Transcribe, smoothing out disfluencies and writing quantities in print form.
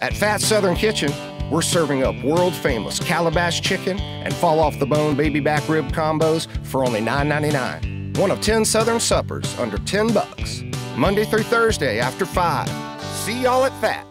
At Fatz Southern Kitchen, we're serving up world-famous Calabash Chicken and fall-off-the-bone baby back rib combos for only $9.99. One of 10 Southern suppers under $10. Monday through Thursday after 5. See y'all at Fatz.